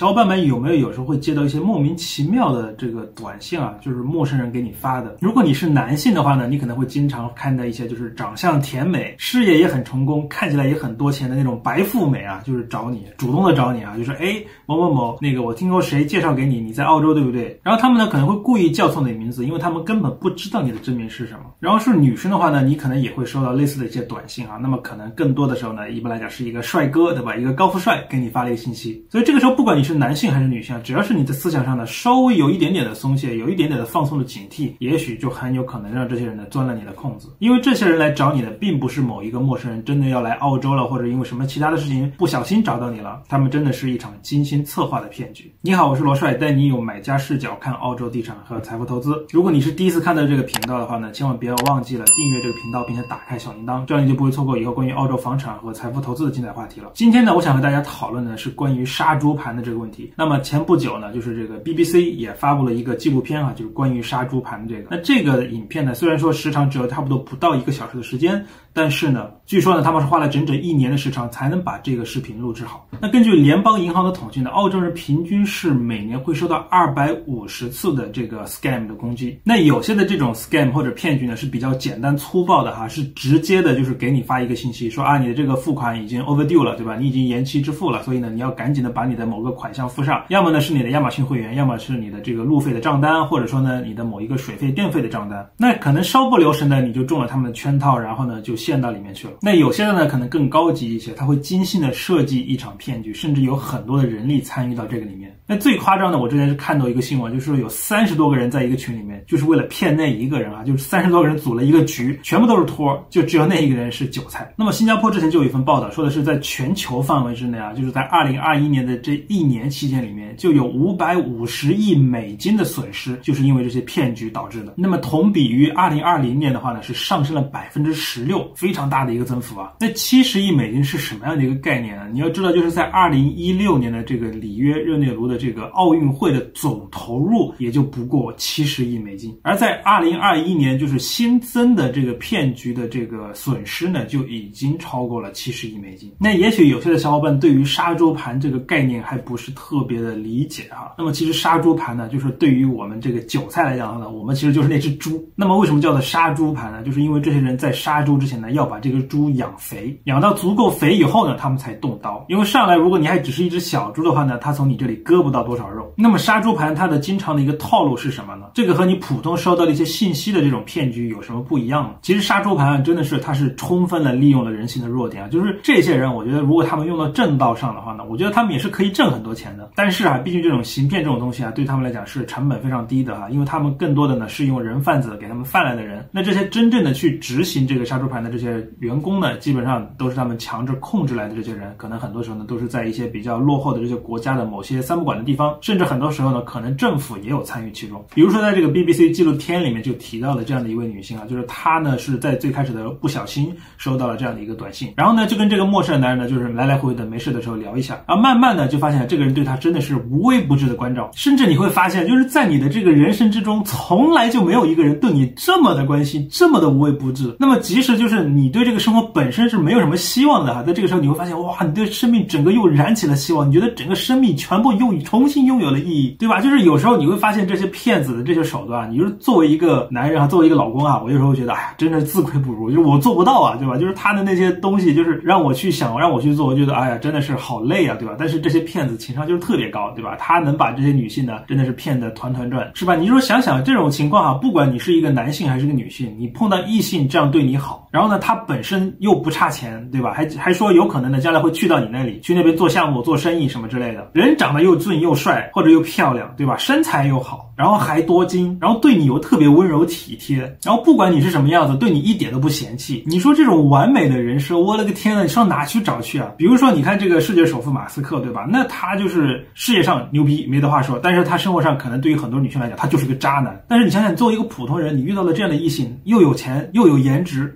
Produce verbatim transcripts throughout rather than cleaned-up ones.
小伙伴们有没有有时候会接到一些莫名其妙的这个短信啊，就是陌生人给你发的？如果你是男性的话呢，你可能会经常看到一些就是长相甜美、事业也很成功、看起来也很多钱的那种白富美啊，就是找你，主动的找你啊，就说哎某某某，那个我听说谁介绍给你，你在澳洲对不对？然后他们呢可能会故意叫错你的名字，因为他们根本不知道你的真名是什么。然后是女生的话呢，你可能也会收到类似的一些短信啊，那么可能更多的时候呢，一般来讲是一个帅哥，对吧？一个高富帅给你发了一个信息。所以这个时候不管你是男性还是女性啊，只要是你在思想上呢稍微有一点点的松懈，有一点点的放松的警惕，也许就很有可能让这些人呢钻了你的空子。因为这些人来找你的并不是某一个陌生人真的要来澳洲了，或者因为什么其他的事情不小心找到你了，他们真的是一场精心策划的骗局。你好，我是罗帅，带你有买家视角看澳洲地产和财富投资。如果你是第一次看到这个频道的话呢，千万别忘记了订阅这个频道，并且打开小铃铛，这样你就不会错过以后关于澳洲房产和财富投资的精彩话题了。今天呢，我想和大家讨论的是关于杀猪盘的这个问题。那么前不久呢，就是这个 B B C 也发布了一个纪录片啊，就是关于杀猪盘这个。那这个影片呢，虽然说时长只有差不多不到一个小时的时间，但是呢，据说呢，他们是花了整整一年的时长才能把这个视频录制好。那根据联邦银行的统计呢，澳洲人平均是每年会收到二百五十次的这个 scam 的攻击。那有些的这种 scam 或者骗局呢是比较简单粗暴的哈，是直接的就是给你发一个信息说啊，你的这个付款已经 overdue 了，对吧？你已经延期支付了，所以呢，你要赶紧的把你的某个款项付上，要么呢是你的亚马逊会员，要么是你的这个路费的账单，或者说呢你的某一个水费电费的账单。那可能稍不留神呢，你就中了他们的圈套，然后呢就陷到里面去了。那有些的呢可能更高级一些，他会精心的设计一场骗局，甚至有很多的人力参与到这个里面。那最夸张的，我之前是看到一个新闻，就是有三十多个人在一个群里面，就是为了骗那一个人啊，就是三十多个人组了一个局，全部都是托，就只有那一个人是韭菜。那么新加坡之前就有一份报道，说的是在全球范围之内啊，就是在二零二一年的这一年期间里面，就有五百五十亿美金的损失，就是因为这些骗局导致的。那么同比于二零二零年的话呢，是上升了百分之十六，非常大的一个增幅啊。那七十亿美金是什么样的一个概念呢？你要知道，就是在二零一六年的这个里约热内卢的这个奥运会的总投入也就不过七十亿美金，而在二零二一年就是新增的这个骗局的这个损失呢，就已经超过了七十亿美金。那也许有些的小伙伴对于杀猪盘这个概念还不是特别的理解哈。那么其实杀猪盘呢，就是对于我们这个韭菜来讲呢，我们其实就是那只猪。那么为什么叫做杀猪盘呢？就是因为这些人在杀猪之前呢，要把这个猪养肥，养到足够肥以后呢，他们才动刀。因为上来如果你还只是一只小猪的话呢，他从你这里割不到多少肉。那么杀猪盘它的经常的一个套路是什么呢？这个和你普通收到的一些信息的这种骗局有什么不一样呢？其实杀猪盘啊，真的是它是充分的利用了人性的弱点啊，就是这些人我觉得如果他们用到正道上的话呢，我觉得他们也是可以挣很多钱的。但是啊，毕竟这种行骗这种东西啊，对他们来讲是成本非常低的哈，因为他们更多的呢是用人贩子给他们贩来的人。那这些真正的去执行这个杀猪盘的这些员工呢，基本上都是他们强制控制来的这些人，可能很多时候呢都是在一些比较落后的这些国家的某些三不管的地方，甚至很多时候呢可能政府也有参与其中。比如说在这个 B B C 纪录片里面就提到了这样的一位女性啊，就是她呢是在最开始的不小心收到了这样的一个短信，然后呢就跟这个陌生的男人呢就是来来回回的没事的时候聊一下，然后慢慢的就发现这个人对她真的是无微不至的关照，甚至你会发现就是在你的这个人生之中从来就没有一个人对你这么的关心，这么的无微不至。那么即使就是你对这个生活本身是没有什么希望的哈，在这个时候你会发现哇，你对生命整个又燃起了希望，你觉得整个生命全部又重新拥有了意义，对吧？就是有时候你会发现这些骗子的这些手段，你就是作为一个男人啊，作为一个老公啊，我有时候觉得哎呀，真的是自愧不如，就是我做不到啊，对吧？就是他的那些东西就是让我去想，让我去做，我觉得哎呀真的是好累啊，对吧？但是这些骗子情商就是特别高，对吧？他能把这些女性呢真的是骗得团团转，是吧？你说想想这种情况啊，不管你是一个男性还是个女性，你碰到异性这样对你好，然后呢他本身又不差钱，对吧？还还说有可能呢将来会去到你那里，去那边做项目做生意什么之类的，人长得又俊又帅或者又漂亮，对吧？身材又好，然后还多金，然后对你又特别温柔体贴，然后不管你是什么样子，对你一点都不嫌弃。你说这种完美的人设，我勒个天呐，你上哪去找去啊？比如说你看这个世界首富马斯克，对吧？那他就是事业上牛逼没得话说，但是他生活上可能对于很多女性来讲他就是个渣男。但是你想想，作为一个普通人，你遇到了这样的异性，又有钱又有颜值又有多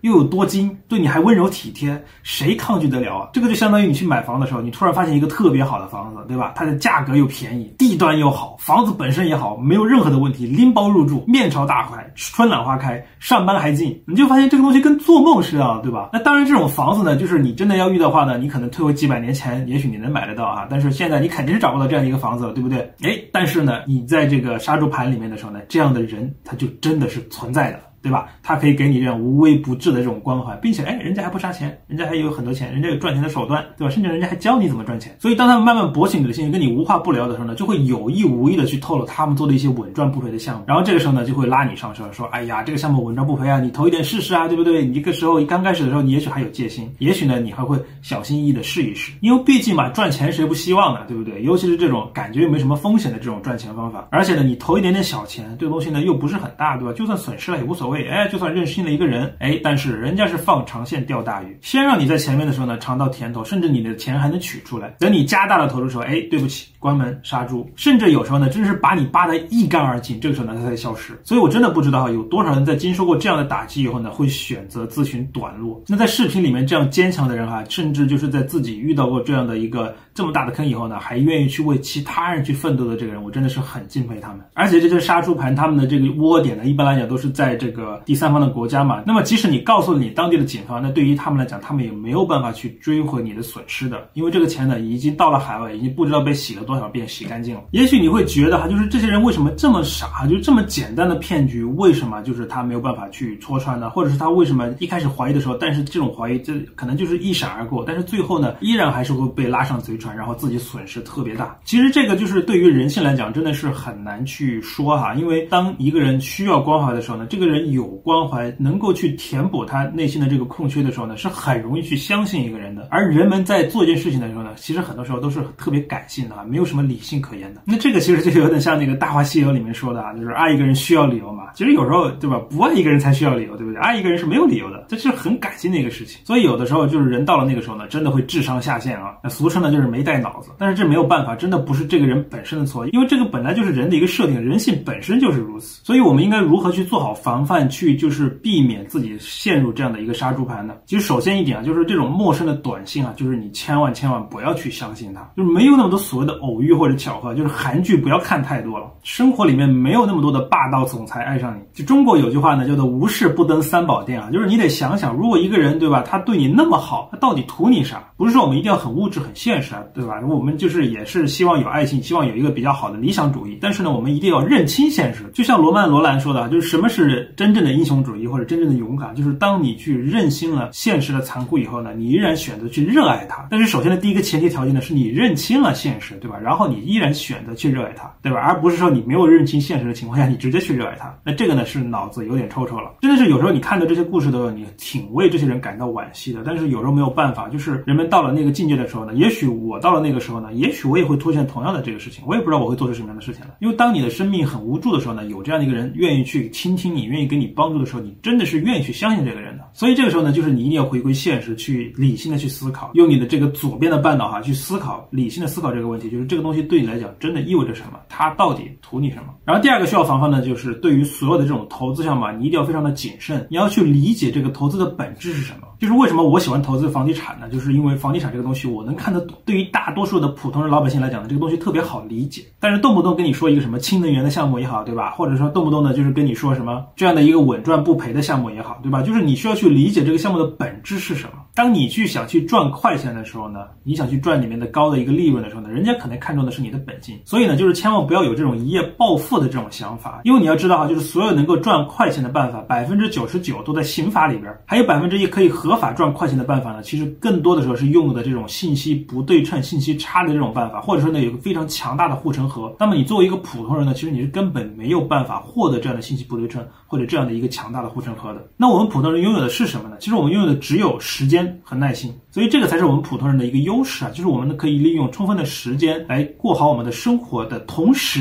多金，对你还温柔体贴，谁抗拒得了啊？这个就相当于你去买房的时候，你突然发现一个特别好的房子，对吧？它的价格又便宜，地段又好，房子本身也好，没有任何的问题，拎包入住，面朝大海，春暖花开，上班还近，你就发现这个东西跟做梦似的，对吧？那当然这种房子呢，就是你真的要遇到的话呢，你可能退回几百年前，也许你能买得到啊，但是现在你肯定是找不到这样一个房子了，对不对？哎，但是呢，你在这个杀猪盘里面的时候呢，这样的人他就真的是存在的，对吧？他可以给你这样无微不至的这种关怀，并且哎，人家还不差钱，人家还有很多钱，人家有赚钱的手段，对吧？甚至人家还教你怎么赚钱。所以当他们慢慢博取你的兴趣，跟你无话不聊的时候呢，就会有意无意的去透露他们做的一些稳赚不赔的项目，然后这个时候呢，就会拉你上车，说哎呀，这个项目稳赚不赔啊，你投一点试试啊，对不对？你这个时候刚开始的时候，你也许还有戒心，也许呢，你还会小心翼翼的试一试，因为毕竟嘛，赚钱谁不希望呢，对不对？尤其是这种感觉又没什么风险的这种赚钱方法，而且呢，你投一点点小钱，这个东西呢又不是很大，对吧？就算损失了也无所谓，哎，就算认识新的一个人，哎，但是人家是放长线钓大鱼，先让你在前面的时候呢尝到甜头，甚至你的钱还能取出来。等你加大了投入的时候，哎，对不起，关门杀猪，甚至有时候呢，真是把你扒得一干二净，这个时候呢它才消失。所以我真的不知道有多少人在经受过这样的打击以后呢，会选择自寻短路。那在视频里面这样坚强的人哈，甚至就是在自己遇到过这样的一个这么大的坑以后呢，还愿意去为其他人去奋斗的这个人，我真的是很敬佩他们。而且这些杀猪盘他们的这个窝点呢，一般来讲都是在这个第三方的国家嘛，那么即使你告诉了你当地的警方，那对于他们来讲，他们也没有办法去追回你的损失的，因为这个钱呢已经到了海外，已经不知道被洗了多少遍，洗干净了。也许你会觉得哈，就是这些人为什么这么傻，就这么简单的骗局，为什么就是他没有办法去戳穿呢？或者是他为什么一开始怀疑的时候，但是这种怀疑这可能就是一闪而过，但是最后呢，依然还是会被拉上贼船，然后自己损失特别大。其实这个就是对于人性来讲，真的是很难去说哈，因为当一个人需要关怀的时候呢，这个人有关怀，能够去填补他内心的这个空缺的时候呢，是很容易去相信一个人的。而人们在做一件事情的时候呢，其实很多时候都是特别感性的啊，没有什么理性可言的。那这个其实就有点像那个《大话西游》里面说的啊，就是爱一个人需要理由嘛。其实有时候对吧，不爱一个人才需要理由，对不对？爱一个人是没有理由的，这是很感性的一个事情。所以有的时候就是人到了那个时候呢，真的会智商下线啊。那俗称呢就是没带脑子。但是这没有办法，真的不是这个人本身的错，因为这个本来就是人的一个设定，人性本身就是如此。所以我们应该如何去做好防范，去就是避免自己陷入这样的一个杀猪盘呢？其实首先一点啊，就是这种陌生的短信啊，就是你千万千万不要去相信它，就是没有那么多所谓的偶遇或者巧合，就是韩剧不要看太多了，生活里面没有那么多的霸道总裁爱上你。就中国有句话呢，叫做无事不登三宝殿啊，就是你得想想，如果一个人对吧，他对你那么好，他到底图你啥？不是说我们一定要很物质很现实啊，对吧？我们就是也是希望有爱情，希望有一个比较好的理想主义，但是呢，我们一定要认清现实。就像罗曼·罗兰说的，就是什么是真正的英雄主义或者真正的勇敢，就是当你去认清了现实的残酷以后呢，你依然选择去热爱它。但是首先的第一个前提条件呢，是你认清了现实，对吧？然后你依然选择去热爱它，对吧？而不是说你没有认清现实的情况下，你直接去热爱它。那这个呢，是脑子有点抽抽了。真的是有时候你看到这些故事的时候，你挺为这些人感到惋惜的。但是有时候没有办法，就是人们到了那个境界的时候呢，也许我到了那个时候呢，也许我也会出现同样的这个事情，我也不知道我会做出什么样的事情了。因为当你的生命很无助的时候呢，有这样的一个人愿意去倾听你，愿意给你帮助的时候，你真的是愿意去相信这个人的。所以这个时候呢，就是你一定要回归现实，去理性的去思考，用你的这个左边的半脑哈去思考，理性的思考这个问题，就是这个东西对你来讲真的意味着什么，它到底图你什么。然后第二个需要防范呢，就是对于所有的这种投资项目，你一定要非常的谨慎，你要去理解这个投资的本质是什么。就是为什么我喜欢投资房地产呢？就是因为房地产这个东西我能看得懂，对于大多数的普通人老百姓来讲呢，这个东西特别好理解。但是动不动跟你说一个什么氢能源的项目也好，对吧？或者说动不动的就是跟你说什么这样的一个稳赚不赔的项目也好，对吧？就是你需要去理解这个项目的本质是什么。当你去想去赚快钱的时候呢，你想去赚里面的高的一个利润的时候呢，人家可能看重的是你的本金。所以呢，就是千万不要有这种一夜暴富的这种想法，因为你要知道啊，就是所有能够赚快钱的办法，百分之九十九都在刑法里边，还有百分之一可以合法赚快钱的办法呢，其实更多的时候是用的这种信息不对称、信息差的这种办法，或者说呢有个非常强大的护城河。那么你作为一个普通人呢，其实你是根本没有办法获得这样的信息不对称或者这样的一个强大的护城河的。那我们普通人拥有的是什么呢？其实我们拥有的只有时间和耐心。所以这个才是我们普通人的一个优势啊，就是我们可以利用充分的时间来过好我们的生活的同时，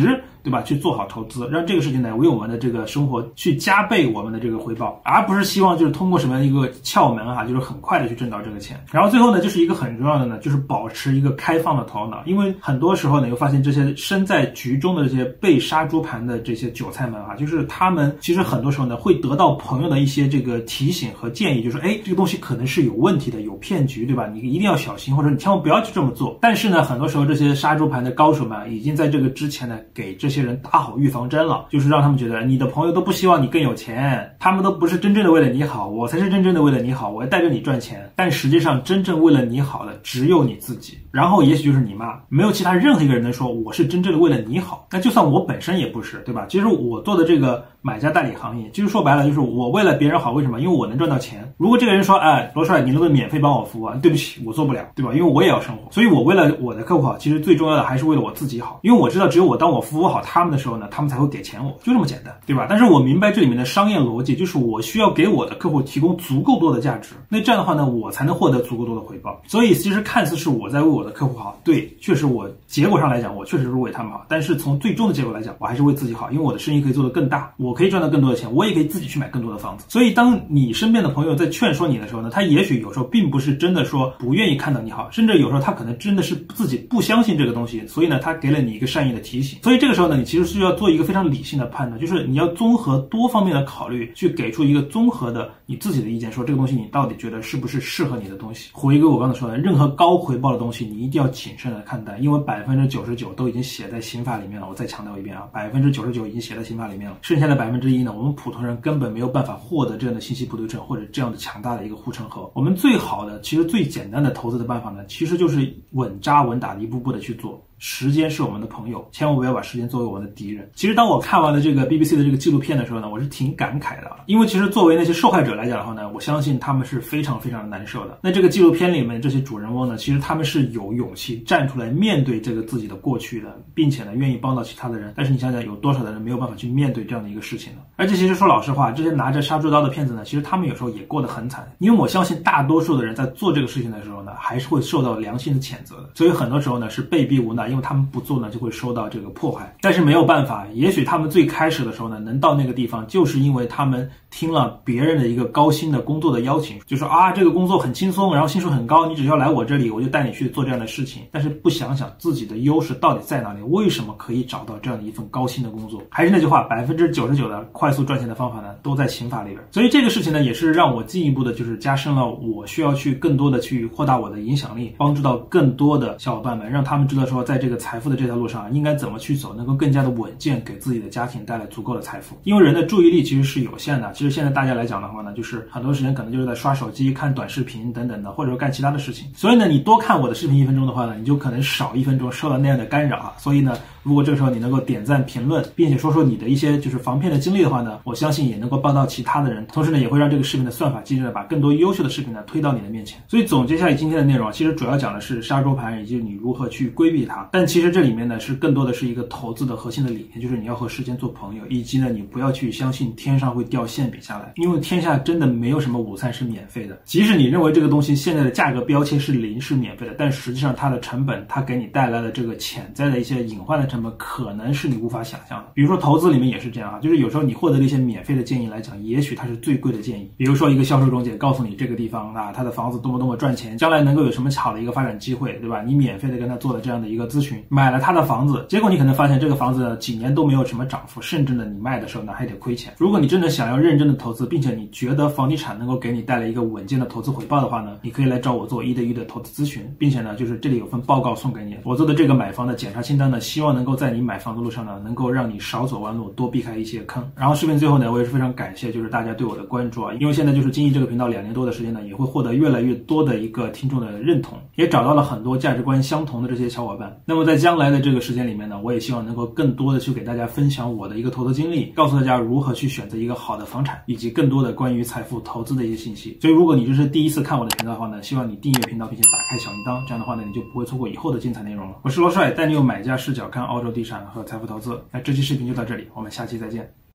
对吧？去做好投资，让这个事情呢为我们的这个生活去加倍我们的这个回报，而不是希望就是通过什么样一个窍门哈、啊，就是很快的去挣到这个钱。然后最后呢，就是一个很重要的呢，就是保持一个开放的头脑，因为很多时候呢，又发现这些身在局中的这些被杀猪盘的这些韭菜们啊，就是他们其实很多时候呢会得到朋友的一些这个提醒和建议，就是哎，这个东西可能是有问题的，有骗局，对吧？你一定要小心，或者你千万不要去这么做。但是呢，很多时候这些杀猪盘的高手们已经在这个之前呢，给这些人打好预防针了，就是让他们觉得你的朋友都不希望你更有钱，他们都不是真正的为了你好，我才是真正的为了你好，我要带着你赚钱。但实际上真正为了你好的只有你自己，然后也许就是你妈，没有其他任何一个人能说我是真正的为了你好。那就算我本身也不是，对吧？其实我做的这个买家代理行业，其实说白了就是我为了别人好，为什么？因为我能赚到钱。如果这个人说，哎，罗帅，你能不能免费帮我服务啊？对不起，我做不了，对吧？因为我也要生活，所以我为了我的客户好，其实最重要的还是为了我自己好，因为我知道只有我当我服务好他们的时候呢，他们才会给钱我，就这么简单，对吧？但是我明白这里面的商业逻辑，就是我需要给我的客户提供足够多的价值，那这样的话呢，我才能获得足够多的回报。所以其实看似是我在为我的客户好，对，确实我结果上来讲，我确实是为他们好，但是从最终的结果来讲，我还是为自己好，因为我的生意可以做得更大，我可以赚到更多的钱，我也可以自己去买更多的房子。所以当你身边的朋友在劝说你的时候呢，他也许有时候并不是真的说不愿意看到你好，甚至有时候他可能真的是自己不相信这个东西，所以呢，他给了你一个善意的提醒。所以这个时候呢，你其实是要做一个非常理性的判断，就是你要综合多方面的考虑，去给出一个综合的你自己的意见，说这个东西你到底觉得是不是适合你的东西。回归我刚才说的，任何高回报的东西你一定要谨慎的看待，因为百分之九十九都已经写在刑法里面了。我再强调一遍啊，百分之九十九已经写在刑法里面了，剩下的百分之一呢，我们普通人根本没有办法获得这样的信息不对称或者这样的强大的一个护城河。我们最好的，其实最简单的投资的办法呢，其实就是稳扎稳打的一步步的去做。时间是我们的朋友，千万不要把时间作为我们的敌人。其实当我看完了这个 B B C 的这个纪录片的时候呢，我是挺感慨的，因为其实作为那些受害者来讲的话呢，我相信他们是非常非常的难受的。那这个纪录片里面这些主人翁呢，其实他们是有勇气站出来面对这个自己的过去的，并且呢愿意帮到其他的人。但是你想想，有多少的人没有办法去面对这样的一个事情呢？而且其实说老实话，这些拿着杀猪刀的骗子呢，其实他们有时候也过得很惨，因为我相信大多数的人在做这个事情的时候呢，还是会受到良心的谴责的。所以很多时候呢是被逼无奈，因为他们不做呢就会受到这个迫害。但是没有办法，也许他们最开始的时候呢能到那个地方，就是因为他们听了别人的一个高薪的工作的邀请，就说啊这个工作很轻松，然后薪水很高，你只要来我这里，我就带你去做这样的事情。但是不想想自己的优势到底在哪里，为什么可以找到这样的一份高薪的工作？还是那句话，百分之九十九的快速赚钱的方法呢都在刑法里边。所以这个事情呢也是让我进一步的就是加深了我需要去更多的去扩大我的影响力，帮助到更多的小伙伴们，让他们知道说在这个财富的这条路上应该怎么去走，能够更加的稳健，给自己的家庭带来足够的财富。因为人的注意力其实是有限的，其实现在大家来讲的话呢，就是很多时间可能就是在刷手机、看短视频等等的，或者说干其他的事情。所以呢，你多看我的视频一分钟的话呢，你就可能少一分钟受到那样的干扰啊。所以呢，如果这个时候你能够点赞、评论，并且说说你的一些就是防骗的经历的话呢，我相信也能够帮到其他的人，同时呢，也会让这个视频的算法机制呢，把更多优秀的视频呢推到你的面前。所以总结下来今天的内容，其实主要讲的是杀猪盘以及你如何去规避它。但其实这里面呢，是更多的是一个投资的核心的理念，就是你要和时间做朋友，以及呢，你不要去相信天上会掉馅饼下来，因为天下真的没有什么午餐是免费的。即使你认为这个东西现在的价格标签是零是免费的，但实际上它的成本，它给你带来的这个潜在的一些隐患的成本，可能是你无法想象的。比如说投资里面也是这样啊，就是有时候你获得了一些免费的建议来讲，也许它是最贵的建议。比如说一个销售中介告诉你这个地方啊，它的房子多么多么赚钱，将来能够有什么好的一个发展机会，对吧？你免费的跟他做了这样的一个咨询，买了他的房子，结果你可能发现这个房子呢几年都没有什么涨幅，甚至呢你卖的时候呢还得亏钱。如果你真的想要认真的投资，并且你觉得房地产能够给你带来一个稳健的投资回报的话呢，你可以来找我做一对一的投资咨询，并且呢就是这里有份报告送给你，我做的这个买房的检查清单呢，希望能够在你买房的路上呢，能够让你少走弯路，多避开一些坑。然后视频最后呢，我也是非常感谢就是大家对我的关注啊，因为现在就是经营这个频道两年多的时间呢，也会获得越来越多的一个听众的认同，也找到了很多价值观相同的这些小伙伴。那么在将来的这个时间里面呢，我也希望能够更多的去给大家分享我的一个投资经历，告诉大家如何去选择一个好的房产，以及更多的关于财富投资的一些信息。所以如果你这是第一次看我的频道的话呢，希望你订阅频道并且打开小铃铛，这样的话呢，你就不会错过以后的精彩内容了。我是罗帅，带你用买家视角看澳洲地产和财富投资。那这期视频就到这里，我们下期再见。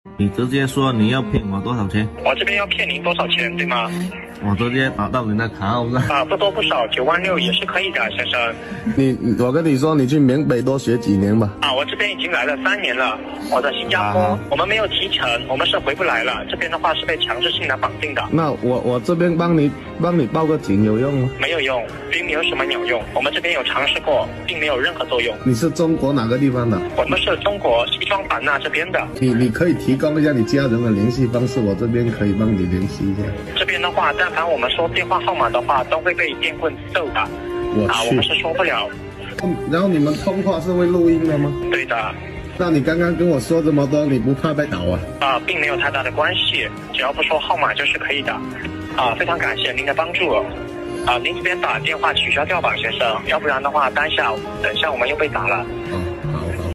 你直接说你要骗我多少钱？ 我这边要骗您多少钱，对吗？ 我直接打到你的卡号上。 啊，不多不少，九万六也是可以的，先生。 你，我跟你说，你去缅北多学几年吧。 啊，我这边已经来了三年了，我在新加坡，啊、我们没有提成，我们是回不来了。这边的话是被强制性的绑定的。 那我我这边帮你帮你报个警有用吗？ 没有用，并没有什么鸟用。我们这边有尝试过，并没有任何作用。 你是中国哪个地方的？ 我们是中国西双版纳这边的。 你你可以提供一下你家人的联系方式，我这边可以帮你联系一下。 这边的话，但凡我们说电话号码的话，都会被电棍揍的。 我啊，我们是说不了。 然后你们通话是会录音的吗？ 对的。 那你刚刚跟我说这么多，你不怕被倒啊？ 啊，并没有太大的关系，只要不说号码就是可以的。啊，非常感谢您的帮助。啊，您这边把电话取消掉吧，先生，要不然的话，当下等下我们又被打了。 哦。